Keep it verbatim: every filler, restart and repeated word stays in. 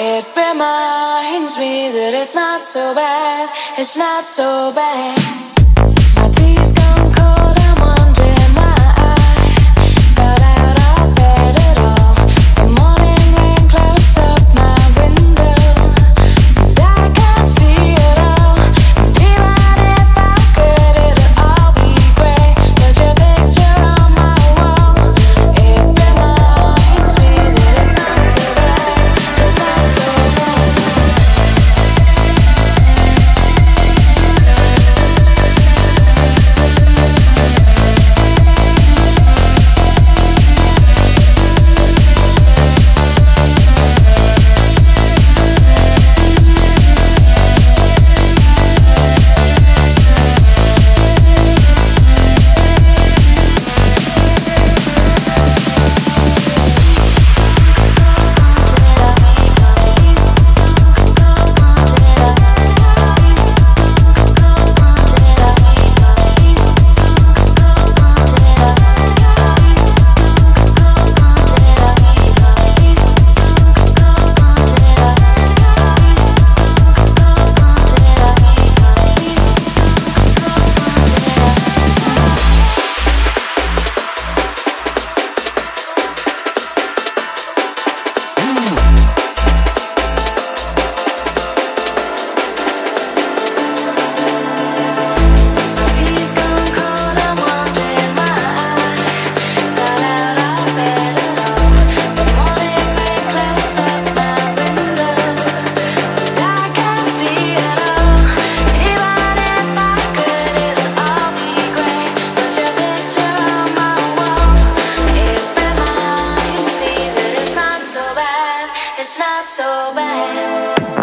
It reminds me that it's not so bad, it's not so bad. My tea's gone cold, I'm wondering why I got out of bed at all. The morning rain clouds up my window, and I can't see it all. And even if I could, it'll all be grey. But your picture on my wall, it reminds me that it's not so bad, it's not so bad. It's not so bad.